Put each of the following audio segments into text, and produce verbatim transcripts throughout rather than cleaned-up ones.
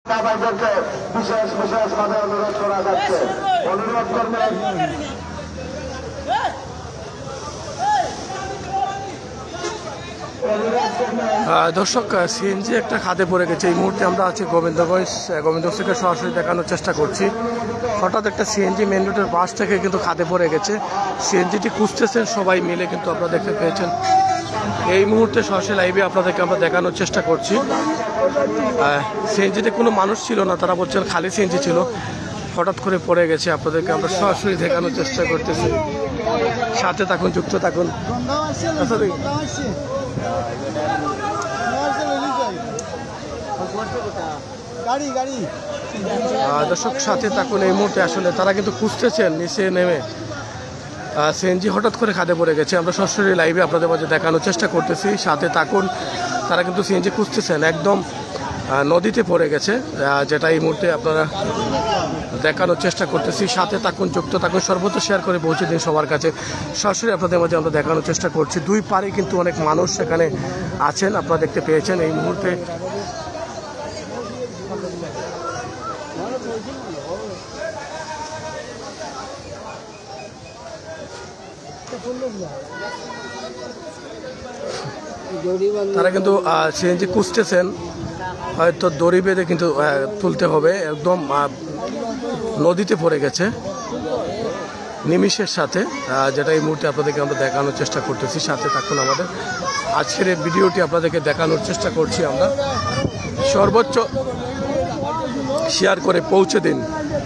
বিশেষ বিশেষ ভাবে অনুরোধ করা যাচ্ছে। অনুরোধ করবেন দর্শক, সিএনজি একটা খাদে পড়ে গেছে। এই মুহূর্তে আমরা আছি গোবিন্দগঞ্জ। গোবিন্দগঞ্জ থেকে সরাসরি দেখানোর চেষ্টা করছি। হঠাৎ একটা সিএনজি মেন রোডের পাশ থেকে কিন্তু খাদে পড়ে গেছে। সিএনজিটি খুঁজতেছেন সবাই মিলে, কিন্তু আপনারা দেখতে পেয়েছেন এই মুহূর্তে সরাসরি লাইভে আপনাদেরকে আমরা দেখানোর চেষ্টা করছি। সিএনজিতে কোনো মানুষ ছিল না, তারা বলছেন খালি সিএনজি ছিল, হঠাৎ করে পড়ে গেছে। আপনাদেরকে আমরা সরাসরি দেখানোর চেষ্টা করতেছি। সাথে থাকুন, যুক্ত থাকুন। দর্শক সাথে থাকুন। এই মুহূর্তে আসলে তারা কিন্তু খুঁজতেছেন নিচে নেমে। সিএনজি হঠাৎ করে খাদে পড়ে গেছে। আমরা সরাসরি লাইভে আপনাদের মাঝে দেখানোর চেষ্টা করতেছি। সাথে থাকুন। তারা কিন্তু সিএনজি খুঁজতেছেন, একদম নদীতে পড়ে গেছে, যেটা এই মুহূর্তে আপনারা দেখানোর চেষ্টা করতেছি। সাথে থাকুন, যুক্ত থাকুন, সর্বত্র শেয়ার করে পৌঁছে দিন সবার কাছে। সরাসরি আপনাদের মাঝে আমরা দেখানোর চেষ্টা করছি। দুই পারে কিন্তু অনেক মানুষ সেখানে আছেন, আপনারা দেখতে পেয়েছেন এই মুহূর্তে। তারা কিন্তু সিএনজি খুঁজতেছেন, হয়তো দড়ি বেঁধে কিন্তু তুলতে হবে। একদম নদীতে পড়ে গেছে নিমিষের সাথে, যেটা এই মুহূর্তে আপনাদেরকে আমরা দেখানোর চেষ্টা করতেছি। সাথে থাকুন আমাদের। আজকের এই ভিডিওটি আপনাদেরকে দেখানোর চেষ্টা করছি আমরা। সর্বোচ্চ শেয়ার করে পৌঁছে দিন।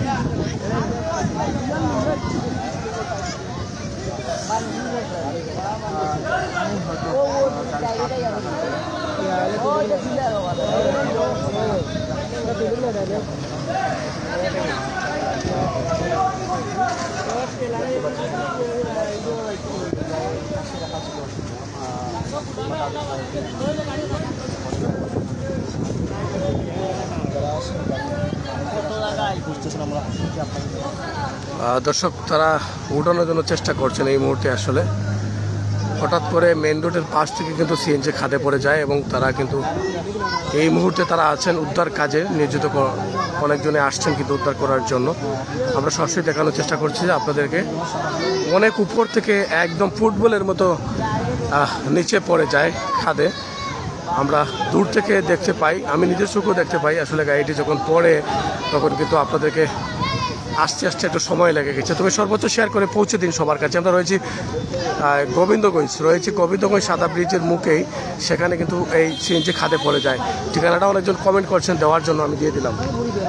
দর্শক, তারা উঠানোর জন্য চেষ্টা করছেন এই মুহূর্তে। আসলে হঠাৎ করে মেন রোডের পাশ থেকে কিন্তু সিএনজি খাদে পড়ে যায় এবং তারা কিন্তু এই মুহূর্তে তারা আছেন উদ্ধার কাজে নিয়োজিত। অনেকজনে আসছেন কিন্তু উদ্ধার করার জন্য। আমরা সরাসরি দেখানোর চেষ্টা করছি যে আপনাদেরকে অনেক উপর থেকে একদম ফুটবলের মতো নিচে পড়ে যায় খাদে। আমরা দূর থেকে দেখতে পাই, আমি নিজের চোখেও দেখতে পাই। আসলে গাড়িটি যখন পড়ে তখন কিন্তু আপনাদেরকে আস্তে আস্তে একটু সময় লেগে গেছে। তবে সর্বোচ্চ শেয়ার করে পৌঁছে দিন সবার কাছে। আমরা রয়েছি গোবিন্দগঞ্জ, রয়েছি গোবিন্দগঞ্জ সাদা ব্রিজের মুখেই। সেখানে কিন্তু এই সিএনজি খাদে পড়ে যায়। ঠিকানাটা অনেকজন কমেন্ট করছেন, দেওয়ার জন্য আমি দিয়ে দিলাম।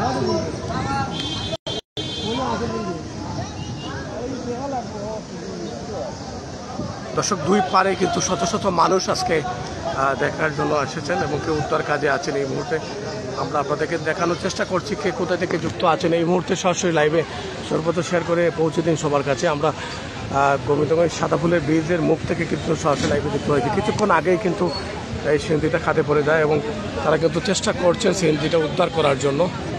দর্শক, দুই পারে কিন্তু শত শত মানুষ আজকে দেখার জন্য এসেছেন এবং কেউ উদ্ধার কাজে আছেন এই মুহূর্তে। আমরা আপনাদেরকে দেখানোর চেষ্টা করছি কে কোথা থেকে যুক্ত আছেন এই মুহূর্তে। সরাসরি লাইভে সর্বত্র শেয়ার করে পৌঁছে দিন সবার কাছে। আমরা গোবিন্দগঞ্জ সাদা ফুলের ব্রিজের মুখ থেকে কিন্তু সরাসরি লাইভে যুক্ত হয়েছি। কিছুক্ষণ আগেই কিন্তু এই সিএনজিটা খাদে পড়ে যায় এবং তারা কিন্তু চেষ্টা করছেন সিএনজিটা উদ্ধার করার জন্য।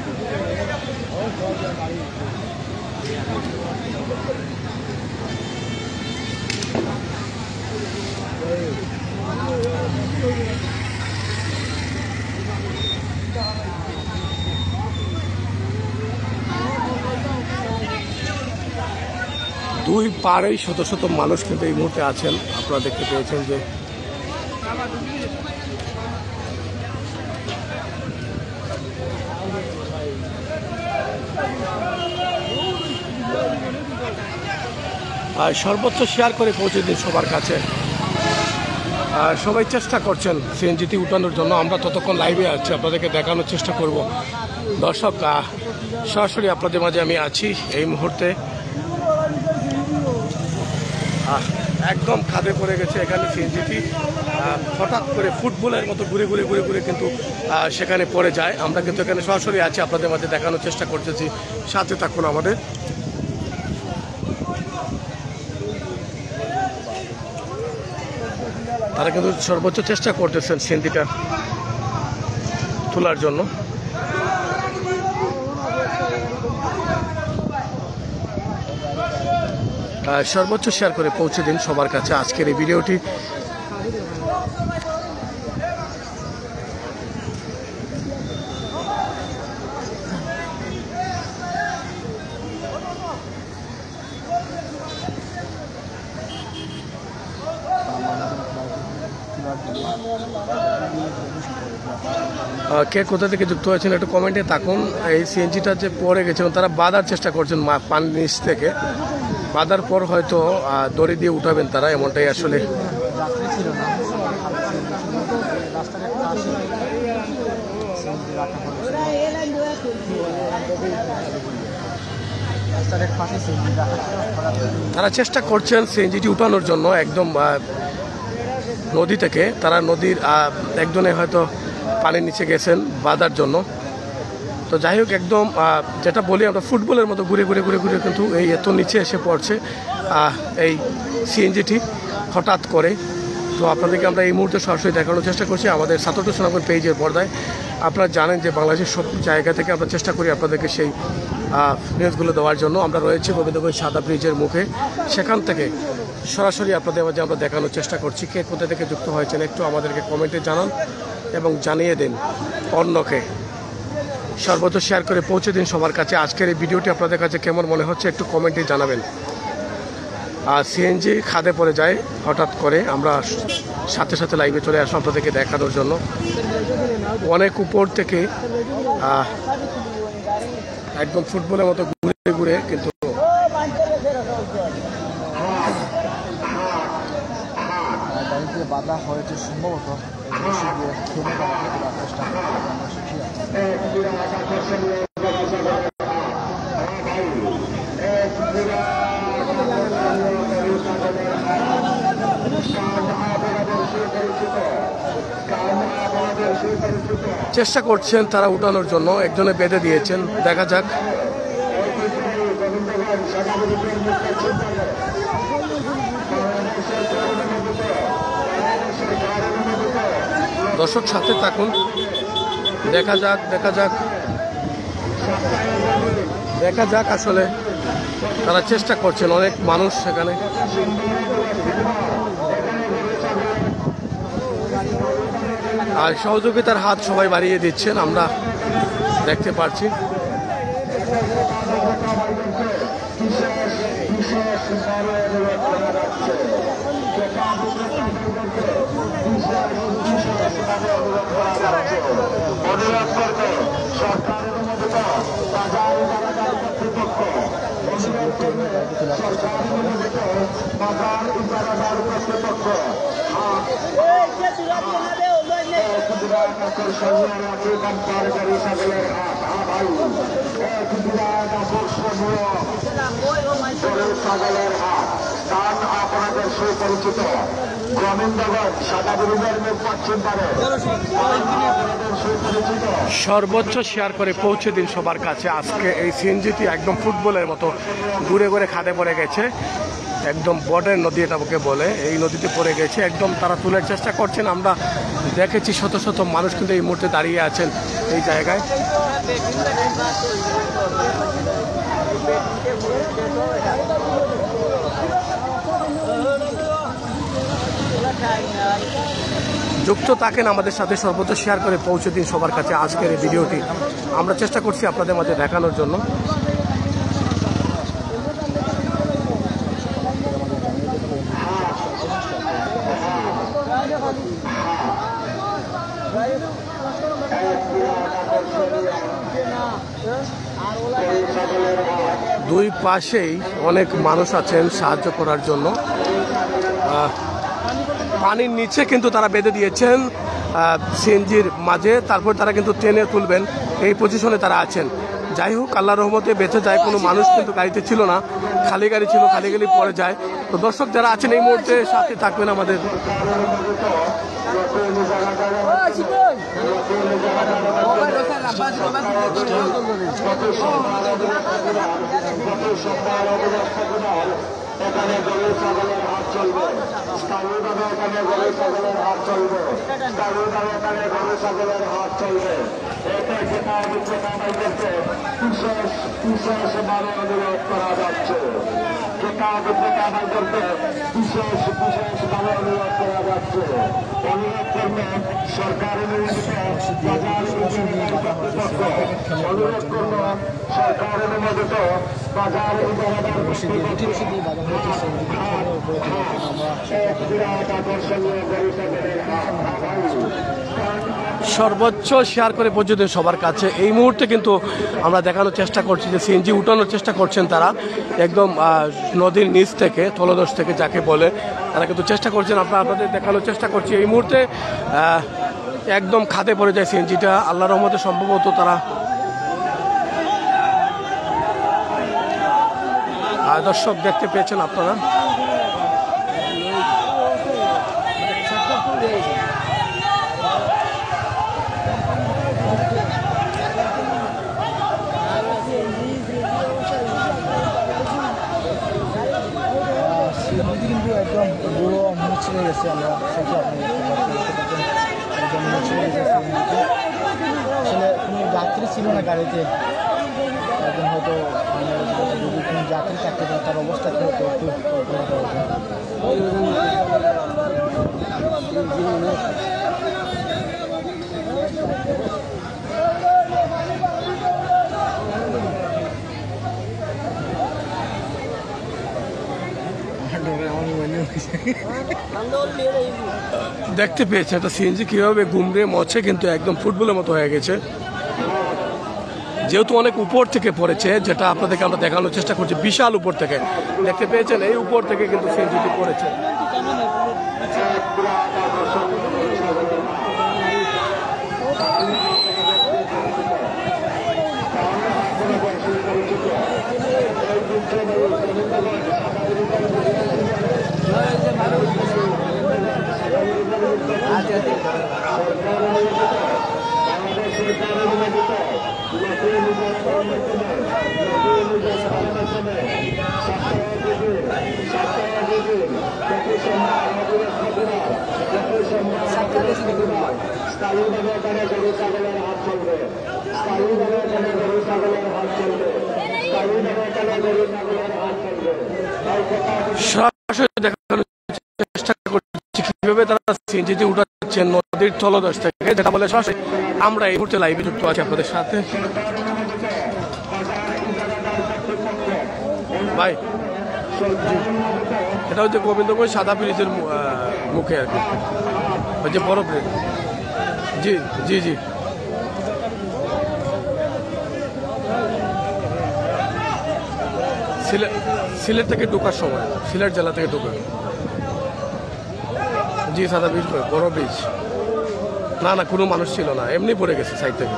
দুই পাড়েই শত শত মানুষ কিন্তু এই মুহূর্তে আছেন। আপনারা দেখতে পেয়েছেন যে সর্বোচ্চ শেয়ার করে পৌঁছে দিন সবার কাছে। সবাই চেষ্টা করছেন সিএনজিটি উঠানোর জন্য। আমরা ততক্ষণ লাইভে আছি, আপনাদেরকে দেখানোর চেষ্টা করব। দর্শক, সরাসরি আপনাদের মাঝে আমি আছি এই মুহূর্তে। একদম খাদে পড়ে গেছে এখানে সিএনজিটি। হঠাৎ করে ফুটবলের মতো ঘুরে ঘুরে ঘুরে ঘুরে কিন্তু সেখানে পড়ে যায়। আমরা কিন্তু এখানে সরাসরি আছি, আপনাদের মাঝে দেখানোর চেষ্টা করতেছি। সাথে থাকুন আমাদের। তারা কিন্তু সর্বোচ্চ চেষ্টা করতেছেন সিএনজিটা তোলার জন্য। সর্বোচ্চ শেয়ার করে পৌঁছে দিন সবার কাছে আজকের এই ভিডিওটি। কে কোথা থেকে যুক্ত হয়েছেন একটু কমেন্টে থাকুন। এই সিএনজিটা যে পড়ে গেছে তারা বাঁধার চেষ্টা করছেন পানির নিচ থেকে, বাঁধার পর হয়তো দড়ি দিয়ে উঠাবেন তারা, এমনটাই আসলে তারা চেষ্টা করছেন সিএনজিটি উঠানোর জন্য একদম নদী থেকে। তারা নদীর একজনে হয়তো পানির নিচে গেছেন বাঁধার জন্য। তো যাই হোক, একদম যেটা বলি আমরা ফুটবলের মতো ঘুরে ঘুরে ঘুরে ঘুরে কিন্তু এই এত নিচে এসে পড়ছে এই সিএনজিটি হঠাৎ করে। তো আপনাদেরকে আমরা এই মুহূর্তে সরাসরি দেখানোর চেষ্টা করছি আমাদের সাতটো সোনাপুর পেজের পর্দায়। আপনারা জানেন যে বাংলাদেশের সব জায়গা থেকে আমরা চেষ্টা করি আপনাদেরকে সেই নিউজগুলো দেওয়ার জন্য। আমরা রয়েছে গোবিন্দগঞ্জ সাদা ব্রিজের মুখে, সেখান থেকে সরাসরি আপনাদের মাঝে আমরা দেখানোর চেষ্টা করছি। কে কোথা থেকে যুক্ত হয়েছেন একটু আমাদেরকে কমেন্টে জানান এবং জানিয়ে দিন অন্যকে, সর্বোচ্চ শেয়ার করে পৌঁছে দিন সবার কাছে। আজকের এই ভিডিওটি আপনাদের কাছে কেমন মনে হচ্ছে একটু কমেন্টে জানাবেন। আর সিএনজি খাদে পড়ে যায় হঠাৎ করে, আমরা সাথে সাথে লাইভে চলে আসলাম আপনাদেরকে দেখানোর জন্য। অনেক উপর থেকে একদম ফুটবলের মতো ঘুরে ঘুরে কিন্তু বাধা হয়েছে সম্ভবত চেষ্টা চেষ্টা করছেন তারা উঠানোর জন্য, একজনে বেঁধে দিয়েছেন, দেখা যাক। দর্শক সাথে থাকুন, দেখা যাক দেখা যাক দেখা যাক আসলে তারা চেষ্টা করছেন, অনেক মানুষ সেখানে। আর সহযোগিতার হাত সবাই বাড়িয়ে দিচ্ছেন, আমরা দেখতে পাচ্ছি। আপনাদের সুপরিচিত গোবিন্দগঞ্জ সাদা ব্রিজের মুখ পশ্চিম পারে সুপরিচিত। সর্বোচ্চ শেয়ার করে পৌঁছে দিন সবার কাছে। আজকে এই সিএনজিটি একদম ফুটবলের মতো ঘুরে ঘুরে খাদে পড়ে গেছে, একদম বর্ডার নদী এটাকে বলে, এই নদীতে পড়ে গেছে। একদম তারা তোলার চেষ্টা করছেন, আমরা দেখেছি শত শত মানুষ কিন্তু এই মুহূর্তে দাঁড়িয়ে আছেন এই জায়গায়। যুক্ত থাকেন আমাদের সাথে, সর্বোচ্চ শেয়ার করে পৌঁছে দিন সবার কাছে আজকের এই ভিডিওটি। আমরা চেষ্টা করছি আপনাদের মাঝে দেখানোর জন্য। দুই পাশেই অনেক মানুষ আছেন সাহায্য করার জন্য। পানির নিচে কিন্তু তারা বেঁধে দিয়েছেন সিএনজির মাঝে, তারপর তারা কিন্তু ট্রেনে তুলবেন, এই পজিশনে তারা আছেন। যাই হোক, আল্লাহ রহমতে বেঁচে যায়, কোনো মানুষ কিন্তু গাড়িতে ছিল না, খালি গাড়ি ছিল, খালি গাড়ি পড়ে যায়। তো দর্শক যারা আছেন এই মুহূর্তে সাথে থাকবেন আমাদের। এখানে গরু ছাগলের হাট চলবে, স্থায়ীভাবে এখানে গরু ছাগলের হাট চলবে, স্থায়ীভাবে এখানে গরু ছাগলের হাট চলবে। এতে যেটা বিক্রেতা করতে বিশেষ বিশেষ ভাবে অনুরোধ করা যাচ্ছে, যেটা বিক্রেতা করতে বিশেষ বিশেষ ভাবে অনুরোধ করা যাচ্ছে। অনুরোধ করবে সরকারি নিয়োজিত বাজার কর্তৃপক্ষ, অনুরোধ করবে সরকারি নিয়োজিত বাজার বিরাট আকর্ষণীয় গরু ছাগলের হাট। সর্বোচ্চ শেয়ার করে পৌঁছে দেন সবার কাছে। এই মুহূর্তে কিন্তু আমরা দেখানোর চেষ্টা করছি যে সিএনজি উঠানোর চেষ্টা করছেন তারা একদম আহ, নদীর নিচ থেকে তলদেশ থেকে যাকে বলে তারা কিন্তু চেষ্টা করছেন। আমরা আপনাদের দেখানোর চেষ্টা করছি এই মুহূর্তে আহ, একদম খাদে পড়ে যায় সিএনজিটা। আল্লাহর রহমতে সম্ভবত তারা আহ, দর্শক দেখতে পেয়েছেন আপনারা। নদী কিন্তু একদম পুরো মুছড়ে গেছে, আমরা সেটি আপনি দেখতে পাচ্ছেন একদম মুছড়ে গেছে নদীতে। আসলে কোনো যাত্রী ছিল না গাড়িতে, একদম হয়তো যদি কোনো যাত্রী থাকতে পারে তার অবস্থা কি হতো একটু কল্পনা করা যায়। দেখতে পেয়েছে একটা সিএনজি কিভাবে গুমড়ে মছে কিন্তু একদম ফুটবলের মতো হয়ে গেছে, যেহেতু অনেক উপর থেকে পড়েছে, যেটা আপনাদেরকে আমরা দেখানোর চেষ্টা করছি। বিশাল উপর থেকে দেখতে পেয়েছেন, এই উপর থেকে কিন্তু সিএনজিটি পড়েছে। সরাসরি দেখানোর চেষ্টা করছি কিভাবে তারা সিএনজিতে উঠাচ্ছেন নদীর তলদেশ থেকে, যেটা বলে সরাসরি আমরা এই মুহূর্তে লাইভে যুক্ত আছি আপনাদের সাথে। ভাই এটা হচ্ছে গোবিন্দগঞ্জ সাদা ব্রিজের মুখে আর কি, ওই যে বড় ব্রিজ। জি জি জি সিলেট সিলেট থেকে ঢোকার সময়, সিলেট জেলা থেকে ঢোকার। জি সাদা ব্রিজ, বড় ব্রিজ। না না কোনো মানুষ ছিল না, এমনি পড়ে গেছে সাইড থেকে।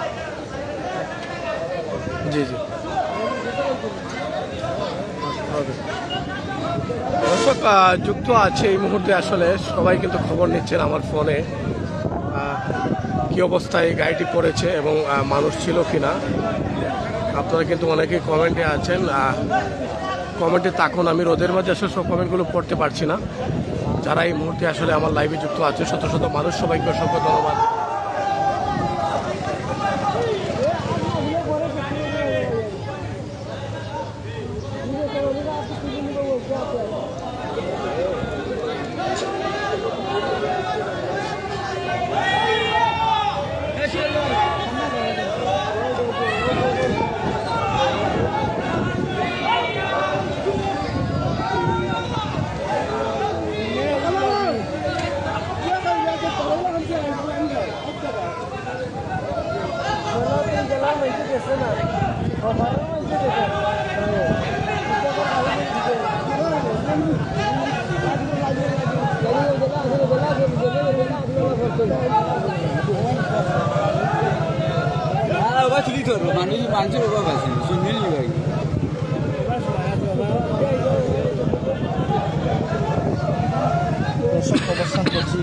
জি জি দর্শক যুক্ত আছে এই মুহূর্তে, আসলে সবাই কিন্তু খবর নিচ্ছেন আমার ফোনে কি অবস্থায় গাড়িটি পড়েছে এবং মানুষ ছিল কিনা। আপনারা কিন্তু অনেকেই কমেন্টে আছেন, কমেন্টে তাকুন। আমি রোদের মাঝে আসলে সব কমেন্টগুলো পড়তে পারছি না। যারা এই মুহূর্তে আসলে আমার লাইভে যুক্ত আছে, শত শত মানুষ, সবাইকে অসংখ্য ধন্যবাদ। মানুষ মানুষের অভাব আছে, শুনবেন ভাই। অবস্থান করছি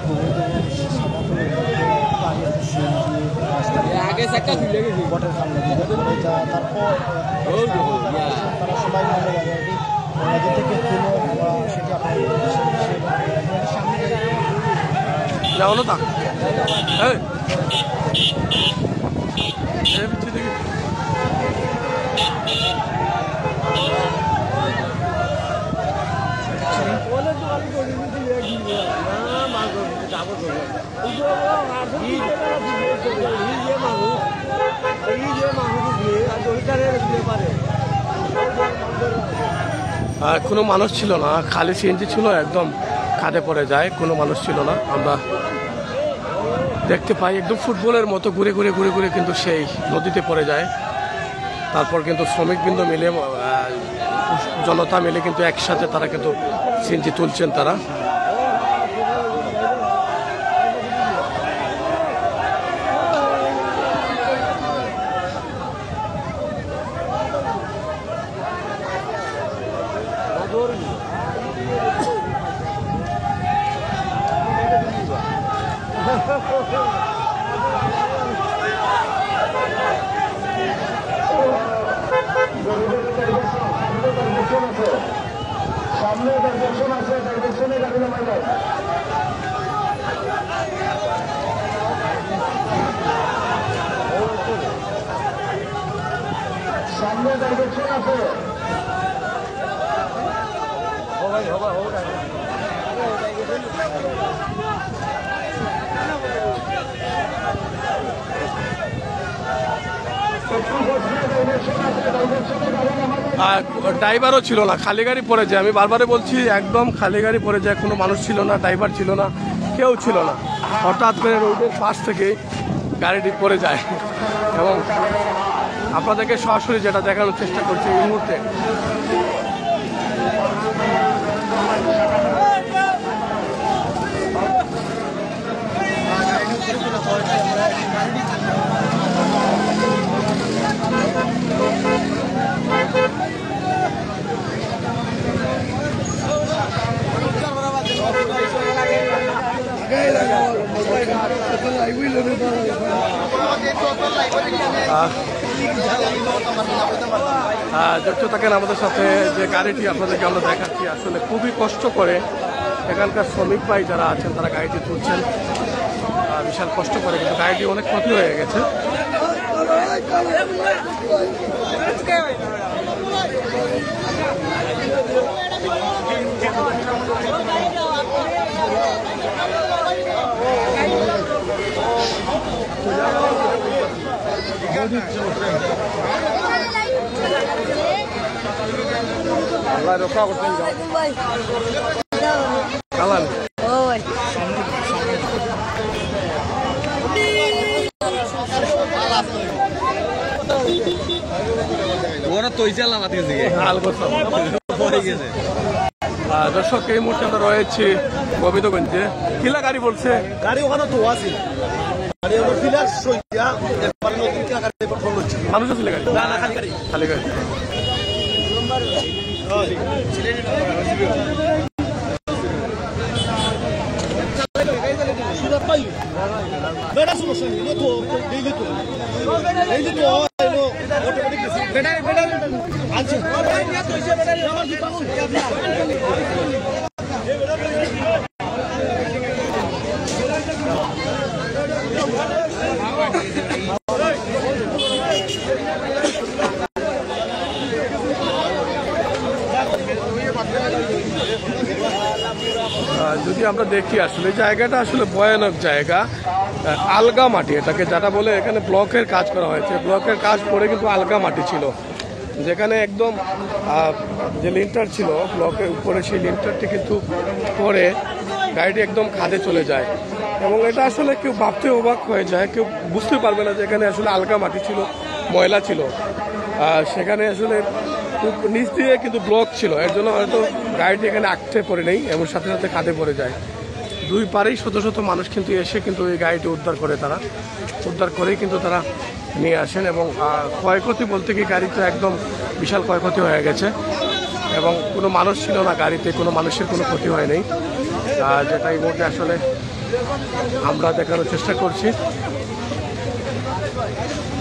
আগে একটা তুলে গেছি বটের সামনে, তারপর তারা সবাই মিলে নদী থেকে তুলে সেটি আপনার সামনে যাও না তা আর কোনো মানুষ ছিল না, খালি সিএনজি ছিল, একদম খাদে পড়ে যায়, কোনো মানুষ ছিল না। আমরা দেখতে পাই একদম ফুটবলের মতো ঘুরে ঘুরে ঘুরে ঘুরে কিন্তু সেই নদীতে পড়ে যায়। তারপর কিন্তু শ্রমিকবৃন্দ মিলে জনতা মিলে কিন্তু একসাথে তারা কিন্তু সিএনজি তুলছেন তারা। সামনে ডাইরেকশন আছে, ডাইরেকশনে গাড়ি নামাই যায়। সামনে ডাইরেকশন আছে। ড্রাইভারও ছিল না, খালি গাড়ি পড়ে যায়। আমি বারবারে বলছি একদম খালি গাড়ি পড়ে যায়, কোনো মানুষ ছিল না, ড্রাইভার ছিল না, কেউ ছিল না। হঠাৎ করে রোডের পাশ থেকে গাড়িটি পড়ে যায় এবং আপনাদেরকে সরাসরি যেটা দেখানোর চেষ্টা করছি এই মুহূর্তে। যুক্ত থাকেন আমাদের সাথে। যে গাড়িটি আপনাদেরকে আমরা দেখাচ্ছি আসলে খুবই কষ্ট করে এখানকার শ্রমিক ভাই যারা আছেন তারা গাড়িটি তুলছেন, বিশাল কষ্ট করে, কিন্তু গাড়িটি অনেক ক্ষতি হয়ে গেছে। আল্লাহ রক্ষা করতেন কালান দর্শক এই মুহূর্তে আমরা রয়েছি গোবিন্দগঞ্জে। কিলা গাড়ি বলছে গাড়ি ওখানে তো আছে, মানুষ ছিল গাড়ি, খালি গাড়ি। বেটা সমস্যা নেই, তো এই তো এই তো অটোমেটিক বেটা বেটা আছে। যদি আমরা দেখি আসলে জায়গাটা আসলে ভয়ানক জায়গা, আলগা মাটি এটাকে যারা বলে, এখানে ব্লকের কাজ করা হয়েছে, ব্লকের কাজ করে কিন্তু আলগা মাটি ছিল, যেখানে একদম যে লিন্টার ছিল ব্লকের উপরে সেই লিন্টারটি কিন্তু পরে গাড়িটি একদম খাদে চলে যায় এবং এটা আসলে কেউ ভাবতে অবাক হয়ে যায়, কেউ বুঝতে পারবে না যে এখানে আসলে আলগা মাটি ছিল, ময়লা ছিল, সেখানে আসলে নিচ দিয়ে কিন্তু ব্লক ছিল, এর জন্য হয়তো গাড়িটি এখানে আটকে পড়ে নেই এবং সাথে সাথে খাদে পড়ে যায়। দুই পারেই শত শত মানুষ কিন্তু এসে কিন্তু এই গাড়িটি উদ্ধার করে, তারা উদ্ধার করেই কিন্তু তারা নিয়ে আসেন এবং ক্ষয়ক্ষতি বলতে কি গাড়িতে একদম বিশাল ক্ষয়ক্ষতি হয়ে গেছে এবং কোনো মানুষ ছিল না গাড়িতে, কোনো মানুষের কোনো ক্ষতি হয় নাই, যেটা এই মুহূর্তে আসলে আমরা দেখানোর চেষ্টা করছি।